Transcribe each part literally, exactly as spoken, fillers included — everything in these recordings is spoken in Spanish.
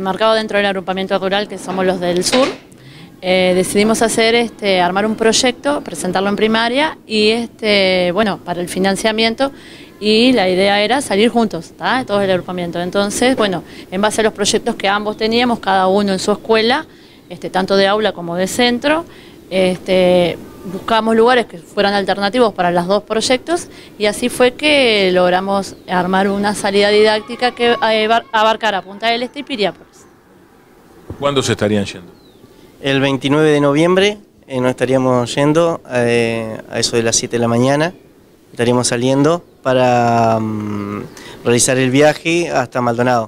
enmarcado dentro del agrupamiento rural que somos los del sur, eh, decidimos hacer, este, armar un proyecto, presentarlo en primaria y este, bueno, para el financiamiento, y la idea era salir juntos, ¿tá? Todo el agrupamiento. Entonces, bueno, en base a los proyectos que ambos teníamos, cada uno en su escuela, este, tanto de aula como de centro, este, buscamos lugares que fueran alternativos para los dos proyectos y así fue que logramos armar una salida didáctica que abarcara Punta del Este y Piriápolis. ¿Cuándo se estarían yendo? El veintinueve de noviembre eh, nos estaríamos yendo eh, a eso de las siete de la mañana, estaríamos saliendo para um, realizar el viaje hasta Maldonado.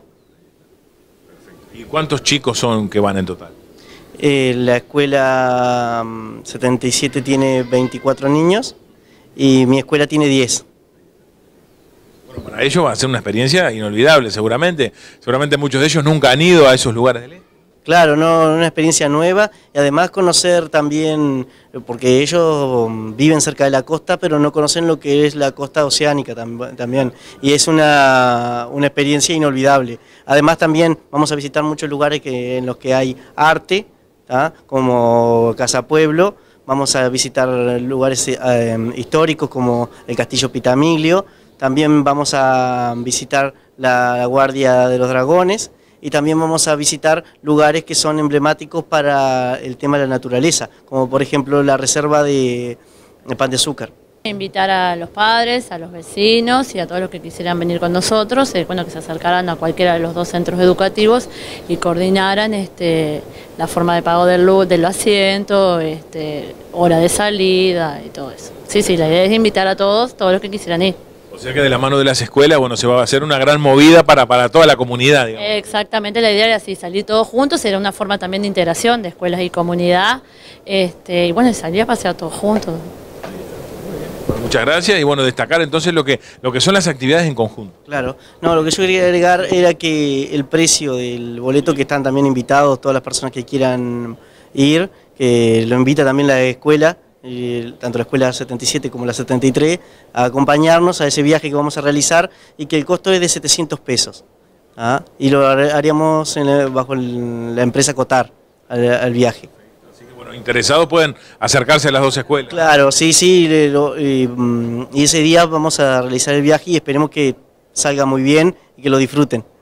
¿Y cuántos chicos son que van en total? Eh, la escuela um, setenta y siete tiene veinticuatro niños y mi escuela tiene diez. Bueno, para ellos va a ser una experiencia inolvidable seguramente. Seguramente muchos de ellos nunca han ido a esos lugares del este. Claro, no, una experiencia nueva y además conocer también, porque ellos viven cerca de la costa, pero no conocen lo que es la costa oceánica tam también, y es una, una experiencia inolvidable. Además también vamos a visitar muchos lugares que, en los que hay arte, ¿tá? Como Casa Pueblo, vamos a visitar lugares eh, históricos como el Castillo Pitamiglio, también vamos a visitar la, la Guardia de los Dragones, y también vamos a visitar lugares que son emblemáticos para el tema de la naturaleza, como por ejemplo la reserva de, de Pan de Azúcar. Invitar a los padres, a los vecinos y a todos los que quisieran venir con nosotros, eh, bueno, que se acercaran a cualquiera de los dos centros educativos y coordinaran este, la forma de pago del, del asiento, este, hora de salida y todo eso. Sí, sí, la idea es invitar a todos, todos los que quisieran ir. O sea que de la mano de las escuelas, bueno, se va a hacer una gran movida para, para toda la comunidad, digamos. Exactamente, la idea era así, salir todos juntos, era una forma también de integración de escuelas y comunidad, este, y bueno, salir a pasear todos juntos. Bueno, muchas gracias y bueno, destacar entonces lo que, lo que son las actividades en conjunto. Claro, no, lo que yo quería agregar era que el precio del boleto, que están también invitados todas las personas que quieran ir, que lo invita también la escuela, tanto la escuela setenta y siete como la setenta y tres, a acompañarnos a ese viaje que vamos a realizar y que el costo es de setecientos pesos. ¿Ah? Y lo haríamos en el, bajo el, la empresa Cotar al, al viaje. Así que bueno, interesados pueden acercarse a las dos escuelas. Claro, sí, sí, lo, y, y ese día vamos a realizar el viaje y esperemos que salga muy bien y que lo disfruten.